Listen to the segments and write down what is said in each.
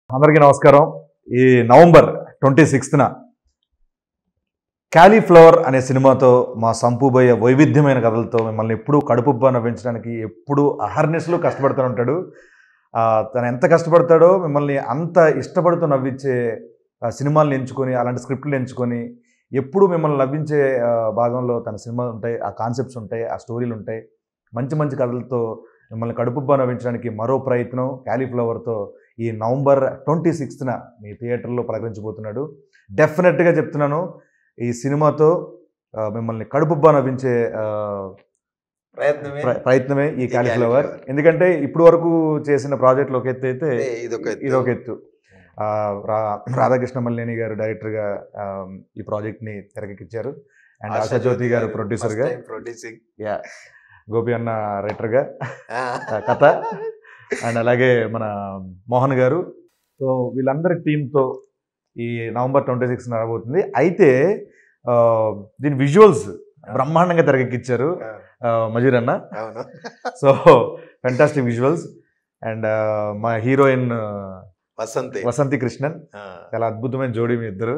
అందరికీ నమస్కారం. ఈ నవంబర్ 26న క్యాలీఫ్లవర్ అనే సినిమాతో మా సంపూబయ్య వైవిధ్యమైన కథలతో మిమ్మల్ని ఎప్పుడూ కడుపుబ్బా నవ్వించడానికి ఎప్పుడూ అహర్నిశలు కష్టపడుతూ ఉంటాడు. తను ఎంత కష్టపడతాడో మిమ్మల్ని అంత ఇష్టపడుతూ నవ్వించే సినిమాలను ఎంచుకొని, అలాంటి స్క్రిప్ట్లు ఎంచుకొని ఎప్పుడు మిమ్మల్ని నవ్వించే భాగంలో తన సినిమాలు ఉంటాయి, ఆ కాన్సెప్ట్స్ ఉంటాయి, ఆ స్టోరీలు ఉంటాయి. మంచి మంచి కథలతో మిమ్మల్ని కడుపుబ్బా నవ్వించడానికి మరో ప్రయత్నం క్యాలీఫ్లవర్తో ఈ నవంబర్ 26న మీ థియేటర్లో ప్రకటించబోతున్నాడు. డెఫినెట్గా చెప్తున్నాను, ఈ సినిమాతో మిమ్మల్ని కడుపుబ్బా నవ్వించే ప్రయత్నమే ఈ క్యాలీఫ్లవర్. ఎందుకంటే ఇప్పుడు వరకు చేసిన ప్రాజెక్టులు ఒక ఎత్తు అయితే ఇదొక ఎత్తు. రాధాకృష్ణ మల్లేని గారు డైరెక్టర్గా ఈ ప్రాజెక్ట్ని తెరకెక్కించారు. అండ్ ఆశాజ్యోతి గారు ప్రొడ్యూసర్గా, గోపి అన్న రైటర్గా కథ, అండ్ అలాగే మన మోహన్ గారు. సో వీళ్ళందరి టీంతో ఈ నవంబర్ 26 రాబోతుంది. అయితే దీని విజువల్స్ బ్రహ్మాండంగా తెరకెక్కించారు మజీర్ అన్న. So fantastic visuals. అండ్ మా హీరోయిన్ వసంతి కృష్ణన్, చాలా అద్భుతమైన జోడీ మీ ఇద్దరు.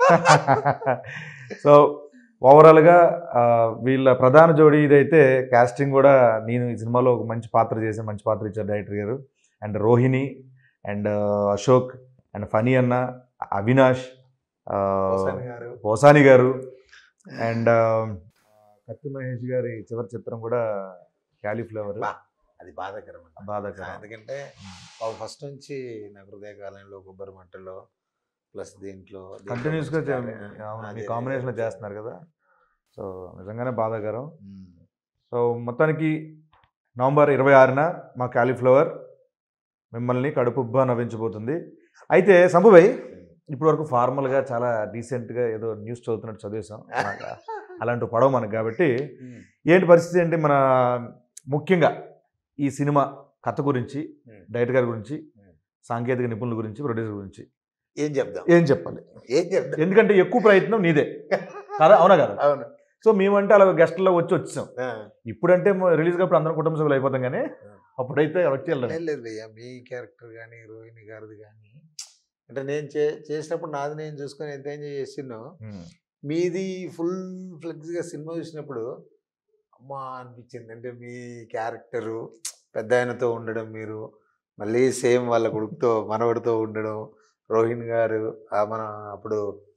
సో ఓవరాల్గా వీళ్ళ ప్రధాన జోడీ ఇదైతే కాస్టింగ్ కూడా నేను ఈ సినిమాలో ఒక మంచి పాత్ర ఇచ్చారు డైరెక్టర్ గారు. And Rohini and Ashok and Phani అన్న, అవినాష్, పోసాని గారు అండ్ కత్తి మహేష్ గారి చివరి చిత్రం కూడా క్యాలీఫ్లవర్. అది బాధాకరం. ఎందుకంటే ఫస్ట్ నుంచి నా హృదయకాలంలో, కొబ్బరి మంటలో ప్లస్ దీంట్లో కంటిన్యూస్గా కాంబినేషన్లో చేస్తున్నారు కదా. సో నిజంగానే బాధాకరం. సో మొత్తానికి నవంబర్ 26న మా క్యాలీఫ్లవర్ మిమ్మల్ని కడుపుబ్బా నవ్వించబోతుంది. అయితే సంభుభాయ్, ఇప్పటి వరకు ఫార్మల్గా చాలా డీసెంట్గా ఏదో న్యూస్ చదువుతున్నట్టు చదివేశాం. అలాంటి పడవ మనకు కాబట్టి ఏంటి పరిస్థితి ఏంటి, మన ముఖ్యంగా ఈ సినిమా కథ గురించి, డైరెక్టర్ గారి గురించి, సాంకేతిక నిపుణుల గురించి, ప్రొడ్యూసర్ గురించి ఏం చెప్పాలి? ఎందుకంటే ఎక్కువ ప్రయత్నం నీదే కదా, అవునా కదా? అవును. సో మేమంటే అలా గెస్ట్లో వచ్చాం. ఇప్పుడంటే రిలీజ్ అప్పుడు అందరం కుటుంబ సభ్యులు అయిపోతాం, కానీ అప్పుడైతే వచ్చి లేదు భయ్యా. మీ క్యారెక్టర్ కానీ, రోహిణి గారిది కానీ, అంటే నేను చేసినప్పుడు నాది నేను చూసుకొని ఎంత ఎంజాయ్ చేసినో, మీది ఫుల్ ఫ్లెక్స్గా సినిమా చూసినప్పుడు అమ్మా అనిపించింది. అంటే మీ క్యారెక్టరు పెద్ద ఆయనతో ఉండడం, మీరు మళ్ళీ సేమ్ వాళ్ళ కొడుకుతో మనవడితో ఉండడం, రోహిణి గారు మన అప్పుడు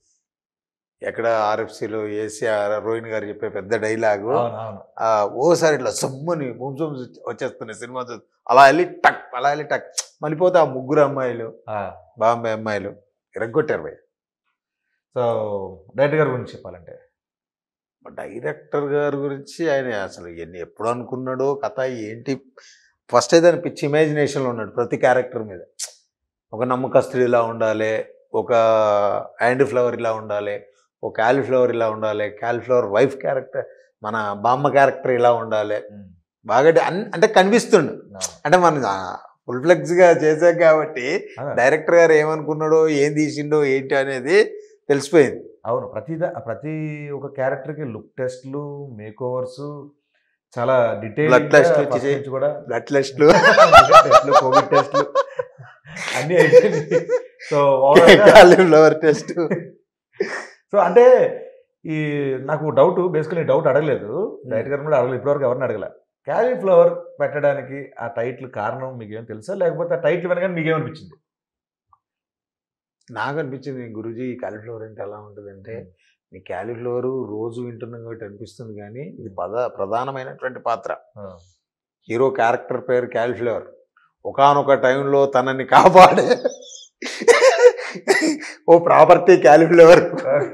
ఎక్కడ ఆర్ఎఫ్సిలో వేసి రోహిణి గారు చెప్పే పెద్ద డైలాగు ఓసారి ఇట్లా సమ్మని బొమ్సొమ్ వచ్చేస్తున్నాయి సినిమా అలా వెళ్ళి టక్ మళ్ళీపోతే ఆ ముగ్గురు అమ్మాయిలు, బాంబే అమ్మాయిలు ఇరగొట్టారు భయ్య. సో డైరెక్టర్ గారి గురించి చెప్పాలంటే, డైరెక్టర్ గారి గురించి ఆయన అసలు ఎప్పుడు అనుకున్నాడో కథ ఏంటి, ఫస్ట్ అయితే ఆయన పిచ్చి ఇమాజినేషన్లో ఉన్నాడు ప్రతి క్యారెక్టర్ మీద. ఒక నమ్మకస్తుడు ఇలా ఉండాలి, ఒక హ్యాండ్ ఫ్లవర్ ఇలా ఉండాలి, ఒక క్యాలీఫ్లవర్ ఇలా ఉండాలి, క్యాలీఫ్లవర్ వైఫ్ క్యారెక్టర్ మన బామ్మ క్యారెక్టర్ ఇలా ఉండాలి. బాగా అంటే కనిపిస్తుండు. అంటే మనం ఫుల్ ఫ్లెక్స్గా చేసాం కాబట్టి డైరెక్టర్ గారు ఏమనుకున్నాడో, ఏం తీసిండో ఏంటి అనేది తెలిసిపోయింది. అవును, ప్రతి ఒక క్యారెక్టర్కి లుక్ టెస్ట్లు, మేక్ ఓవర్స్, చాలా డీటెయిల్ బ్లడ్ టెస్ట్లు, కోవిడ్ టెస్ట్లు అన్నీ అయిపోయింది. So cauliflower test. సో అంటే ఈ నాకు బేసికలీ డౌట్ అడగలేదు, డైరెక్టర్ గారు కూడా అడగలేదు, ఇప్పటివరకు ఎవరిని అడగలే. క్యాలీఫ్లవర్ పెట్టడానికి ఆ టైటిల్ కారణం మీకేం తెలుసా, లేకపోతే ఆ టైటిల్ వెనక మీకేమనిపించింది? నాకు అనిపించింది, గురూజీ ఈ క్యాలీఫ్లవర్ అంటే ఎలా ఉంటుందంటే, ఈ క్యాలీఫ్లవర్ రోజు వింటున్నాం కాబట్టి అనిపిస్తుంది, కానీ ఇది ప్రధానమైనటువంటి పాత్ర. హీరో క్యారెక్టర్ పేరు క్యాలీఫ్లవర్. ఒకానొక టైంలో తనని కాపాడే ఓ ప్రాపర్టీ క్యాలీఫ్లవర్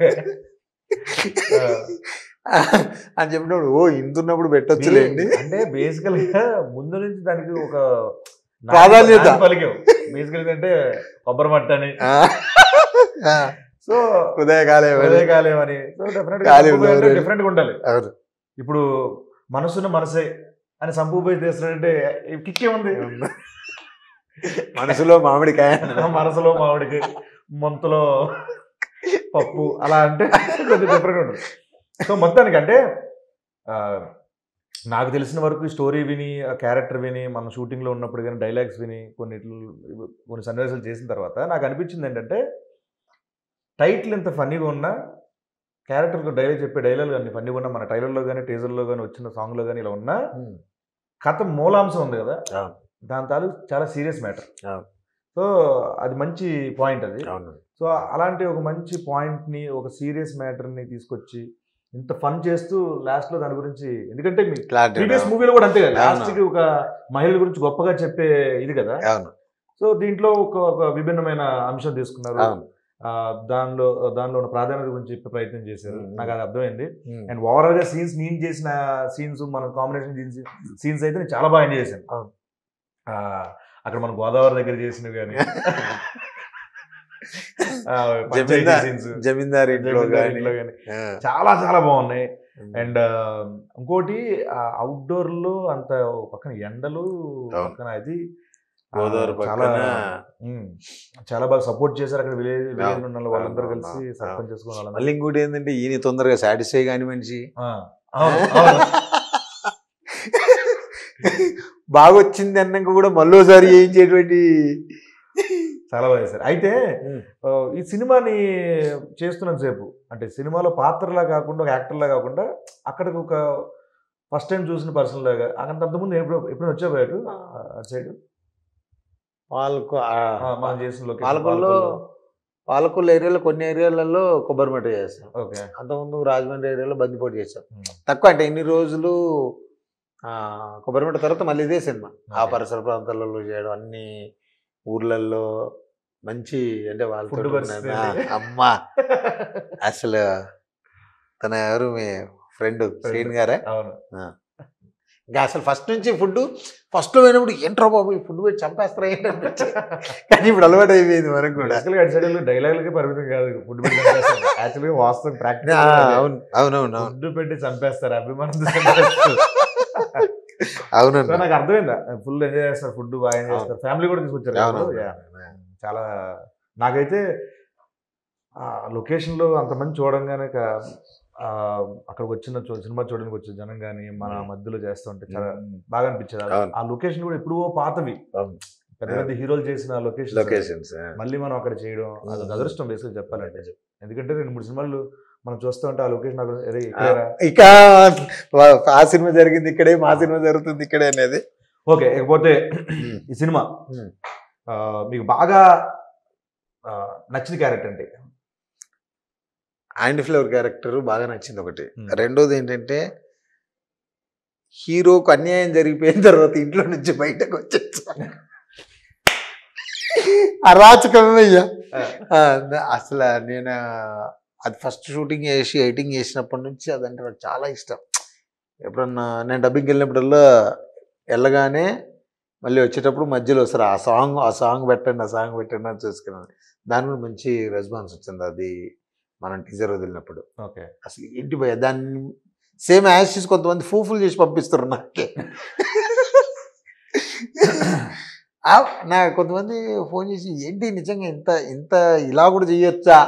అని చెప్పినప్పుడు ఇంతున్నప్పుడు పెట్టొచ్చులేండి. అంటే బేసికల్గా ముందు నుంచి దానికి ఒక ప్రాధాన్యత పలికావు. బేసికల్ అంటే కొబ్బరి మట్ట అని, సో ఉదయకాలం అని. సో డిఫరెంట్గా ఉండాలి. ఇప్పుడు మనసే అని సంపూబోయి చేస్తున్నాడంటే కిక్కే ఉంది. మనసులో మామిడికాయ, మనసులో మామిడికాయ, మొంతలో పప్పు, అలా అంటే కొంచెం డిఫరెంట్ ఉంటుంది. సో మొత్తానికి అంటే నాకు తెలిసిన వరకు స్టోరీ విని ఆ క్యారెక్టర్ విని మనం షూటింగ్లో ఉన్నప్పుడు కానీ డైలాగ్స్ విని కొన్ని సన్నివేశాలు చేసిన తర్వాత నాకు అనిపించింది ఏంటంటే టైటిల్ ఎంత ఫన్నీగా ఉన్నా క్యారెక్టర్కి డైలాగ్ చెప్పే డైలాగ్ కానీ ఫన్నీగా ఉన్నా మన ట్రైలర్లో కానీ టీజర్లో కానీ వచ్చిన సాంగ్లో కానీ ఇలా ఉన్నా కథ మూలాంశం ఉంది కదా దాని తాలూకు చాలా సీరియస్ మ్యాటర్. సో అది మంచి పాయింట్ అది. సో అలాంటి ఒక మంచి పాయింట్ని ఒక సీరియస్ మ్యాటర్ని తీసుకొచ్చి ఇంత ఫన్ చేస్తూ లాస్ట్లో దాని గురించి, ఎందుకంటే మీ ప్రీవియస్ మూవీలో కూడా అంతే కదా, లాస్ట్కి ఒక మహిళల గురించి గొప్పగా చెప్పే ఇది కదా. సో దీంట్లో ఒక విభిన్నమైన అంశం తీసుకున్నారు, దానిలో ఉన్న ప్రాధాన్యత గురించి చెప్పే ప్రయత్నం చేశారు. నాకు అది అర్థమైంది. అండ్ ఓవరాల్గా సీన్స్ నేను చేసిన సీన్స్ మన కాంబినేషన్ సీన్స్ అయితే నేను చాలా బాగా ఎంజాయ్ చేశాను. అక్కడ మనం గోదావరి దగ్గర చేసినవి కానీ జమీందార్ ఇంట్లో కానీ చాలా చాలా బాగున్నాయి. అండ్ ఇంకోటి అవుట్డోర్ లో అంత పక్కన ఎండలు పక్కన అది చాలా బాగా సపోర్ట్ చేశారు. అక్కడ విలేజ్ ఉన్న వాళ్ళందరూ కలిసి సర్పంచ్ చేసుకోవాలి. మళ్ళీ ఇంకోటి ఏంటంటే ఈయన తొందరగా సాటిస్ఫై కాని మనిషి బాగా వచ్చింది అన్నాక కూడా మళ్ళీసారి చేయించేటువంటి చాలా బాగా చేశారు. అయితే ఈ సినిమాని చేస్తున్నంత సేపు అంటే సినిమాలో పాత్రలా కాకుండా ఒక యాక్టర్లా కాకుండా అక్కడికి ఒక ఫస్ట్ టైం చూసిన పర్సన్ లాగా అంతకుముందు ఎప్పుడైనా వచ్చావు అటు సైడ్ మనం చేసిన పాలకొల్లు ఏరియాలో కొన్ని ఏరియాలలో కొబ్బరిమట్ట చేస్తాం. అంతకుముందు రాజమండ్రి ఏరియాలో బందిపోటు చేస్తాం. తక్కువ అంటే ఇన్ని రోజులు కొబ్బరిమట్ట తర్వాత మళ్ళీ ఇదే సినిమా ఆ పరిసర ప్రాంతాలలో చేయడం, అన్ని ఊర్లలో మంచి అంటే వాళ్ళతో అమ్మా అసలు తన ఎవరు మీ ఫ్రెండ్ శ్రీన్ గారే. ఇంకా అసలు ఫస్ట్ నుంచి ఫస్ట్లో పోయినప్పుడు ఏంట్రా బాబు ఈ ఫుడ్ పెట్టి చంపేస్తారా ఏంటంటే, కానీ ఇప్పుడు అలవాటు అయిపోయింది వరకు కూడా. డైలాగులకి పరిమితం కాదు, ఫుడ్ పెట్టి యాక్చువల్గా వాస్తవం ప్రాక్టీస్. అవునవును ఫుడ్ పెట్టి చంపేస్తారు అభిమానం. అవునండి, నాకు అర్థమైందా, ఫుల్ ఎంజాయ్ చేస్తారు, ఫుడ్ బాగా ఎంజాయ్ చేస్తారు, ఫ్యామిలీ కూడా తీసుకొచ్చారు. చాలా నాకైతే లొకేషన్లో అంతమంది చూడంగానే అక్కడికి వచ్చిన సినిమా చూడడానికి వచ్చే జనం కానీ మన మధ్యలో చేస్తూ ఉంటే చాలా బాగా అనిపించేది. ఆ లొకేషన్ కూడా ఎప్పుడో పాతవి పెద్ద పెద్ద హీరోలు చేసిన లొకేషన్స్ మళ్ళీ మనం అక్కడ చేయడం అది అదృష్టం బేసిక్గా చెప్పాలంటే. ఎందుకంటే 2-3 సినిమాలు మనం చూస్తూ ఉంటే ఆ లొకేషన్ ఇక ఆ సినిమా జరిగింది ఇక్కడే, మా సినిమా జరుగుతుంది ఇక్కడే అనేది. ఓకే, ఇకపోతే ఈ సినిమా మీకు బాగా నచ్చిన క్యారెక్టర్ అంటే? యాంటీ ఫ్లేవర్ క్యారెక్టర్ బాగా నచ్చింది ఒకటి. రెండోది ఏంటంటే హీరోకు అన్యాయం జరిగిపోయిన తర్వాత ఇంట్లో నుంచి బయటకు వచ్చేసి అరాచకమయ్యా. అసలు నేను అది ఫస్ట్ షూటింగ్ చేసి ఎడిటింగ్ చేసినప్పటి నుంచి అదంటే నాకు చాలా ఇష్టం. ఎప్పుడన్నా నేను డబ్బింగ్కి వెళ్ళినప్పుడల్లా వెళ్ళగానే మళ్ళీ వచ్చేటప్పుడు మధ్యలో వస్తారు ఆ సాంగ్ పెట్టండి అని చూసుకున్నాను. దాని కూడా మంచి రెస్పాన్స్ వచ్చింది. అది మనం టీజర్ వదిలినప్పుడు ఓకే అసలు ఏంటి భయ దాన్ని సేమ్ యాషెస్ కొంతమంది ఫూఫుల్ చేసి పంపిస్తారు నాకే. నాకు కొంతమంది ఫోన్ చేసి ఏంటి నిజంగా ఇంత ఇలా కూడా చేయొచ్చా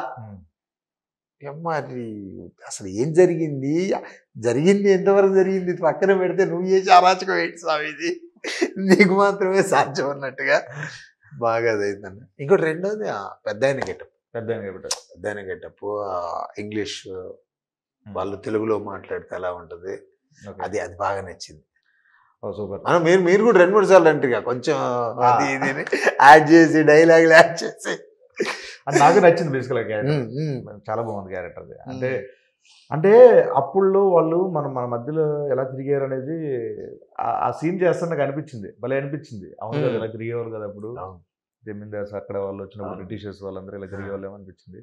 మరి అసలు ఏం జరిగింది ఎంతవరకు జరిగింది పక్కన పెడితే నువ్వు చేసి అరాచకం ఏంటి స్వామిది, నీకు మాత్రమే సాధ్యం అన్నట్టుగా బాగా అదైందన్న. ఇంకోటి రెండోది పెద్ద ఆయన గెటప్ ఇంగ్లీష్ వాళ్ళు తెలుగులో మాట్లాడితే ఎలా ఉంటుంది అది బాగా నచ్చింది. సూపర్. మీరు కూడా 2-3 సార్లు అంటారు కొంచెం అది ఇది యాడ్ చేసి డైలాగులు యాడ్ చేసి నాకు నచ్చింది బేసికల్గా క్యారెక్టర్. చాలా బాగుంది క్యారెక్టర్ అది. అంటే అప్పుల్లో వాళ్ళు మన మధ్యలో ఎలా తిరిగారు అనేది ఆ సీన్ చేస్తే నాకు అనిపించింది, భలే అనిపించింది. అవును కదా, ఇలా తిరిగేవారు కదా అప్పుడు జమీందార్స్ అక్కడ వాళ్ళు వచ్చినప్పుడు బ్రిటిషర్స్ వాళ్ళందరూ ఇలా తిరిగేవాళ్ళు ఏమనిపించింది.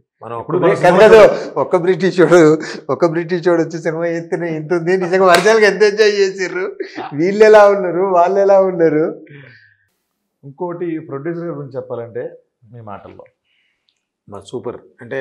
ఒక బ్రిటిష్ వాడు వచ్చి సినిమా ఎత్తున ఇంత ఉంది నిజంగా వర్షాలకు ఎంత ఎంజాయ్ చేసారు, వీళ్ళు ఎలా ఉన్నారు వాళ్ళు ఎలా ఉన్నారు. ఇంకోటి ప్రొడ్యూసర్ గురించి చెప్పాలంటే మీ మాటల్లో సూపర్. అంటే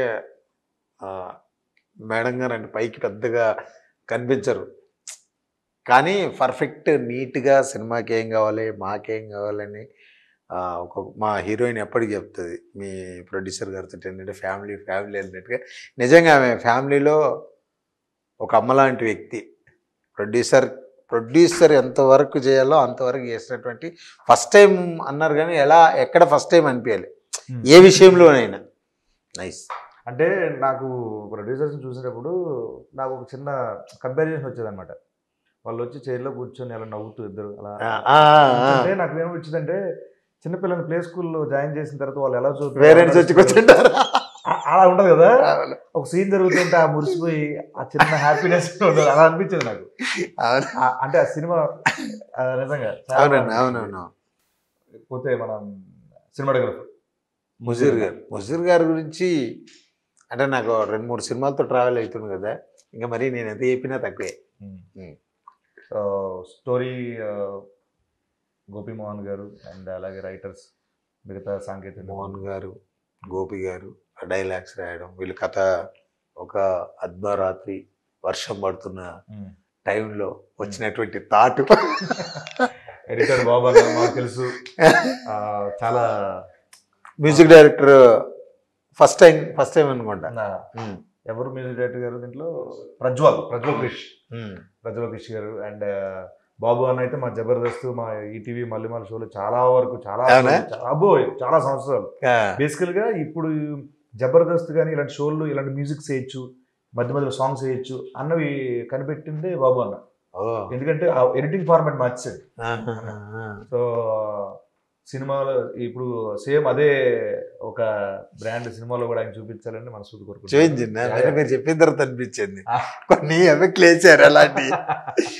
మేడం గారు అంటే పైకి పెద్దగా కనిపించరు కానీ పర్ఫెక్ట్ నీట్గా సినిమాకి ఏం కావాలి మాకేం కావాలని మా హీరోయిన్ ఎప్పటికి చెప్తుంది మీ ప్రొడ్యూసర్ గారితో ఏంటంటే ఫ్యామిలీ అన్నట్టుగా. నిజంగా ఆమె ఫ్యామిలీలో ఒక అమ్మ లాంటి వ్యక్తి. ప్రొడ్యూసర్ ఎంతవరకు చేయాలో అంతవరకు చేసినటువంటి ఫస్ట్ టైం అన్నారు కానీ ఎక్కడ ఫస్ట్ టైం అనిపించాలి ఏ విషయంలోనైనా. నైస్. అంటే నాకు ప్రొడ్యూసర్స్ని చూసేటప్పుడు నాకు ఒక చిన్న కంపారిజన్ వచ్చేదన్నమాట. వాళ్ళు వచ్చి చైర్లో కూర్చొని అలా నవ్వుతూ ఇద్దరు అలా అంటే నాకు ఏమొచ్చిందంటే చిన్నపిల్లల్ని ప్లే స్కూల్లో జాయిన్ చేసిన తర్వాత వాళ్ళు ఎలా పేరెంట్స్ వచ్చి కూర్చుంటారు అలా ఉంటుంది కదా. ఒక సీన్ జరుగుతుంటే ఆ మురిసిపోయి ఆ చిన్న హ్యాపీనెస్ ఉంటుంది, అలా అనిపించింది నాకు. అంటే ఆ సినిమా నిజంగా అవునవును. పోతే మనం సినిమాటోగ్రఫర్ ముజీర్ గారి గురించి అంటే నాకు 2-3 సినిమాలతో ట్రావెల్ అవుతుంది కదా, ఇంకా మరి నేను ఎంత చెప్పినా తక్కువే. స్టోరీ గోపి మోహన్ గారు అండ్ అలాగే రైటర్స్ మిగతా సాంకేతిక మోహన్ గారు, గోపి గారు డైలాగ్స్ రాయడం, వీళ్ళు కథ ఒక అర్ధరాత్రి వర్షం పడుతున్న టైంలో వచ్చినటువంటి థాట్. ఎడిటర్ బాబా గారు మాకు తెలుసు, చాలా మ్యూజిక్ డైరెక్టర్ ఫస్ట్ టైం అనుకుంటా. ఎవరు మ్యూజిక్ డైరెక్టర్ గారు దీంట్లో? ప్రజ్వల్ క్రిష్ గారు. అండ్ బాబు అన్న అయితే మా జబర్దస్త్, మా ఈటీవీ మల్లిమాల షోలో చాలా వరకు చాలా సంవత్సరాలు. బేసికల్గా ఇప్పుడు జబర్దస్త్ కానీ ఇలాంటి షోలు ఇలాంటి మ్యూజిక్ చేయొచ్చు, మధ్య మధ్యలో సాంగ్స్ వేయచ్చు అన్నవి కనిపెట్టిందే బాబు అన్న. ఎందుకంటే ఆ ఎడిటింగ్ ఫార్మాట్ మార్చాడు. సో సినిమాలో ఇప్పుడు సేమ్ అదే ఒక బ్రాండ్ సినిమాలో కూడా ఆయన చూపించాలని మనసు కోరుకుంటున్నాను. మీరు చెప్పిన తర్వాత అనిపించింది కొన్ని ఎఫెక్ట్లు వేసారు అలాంటి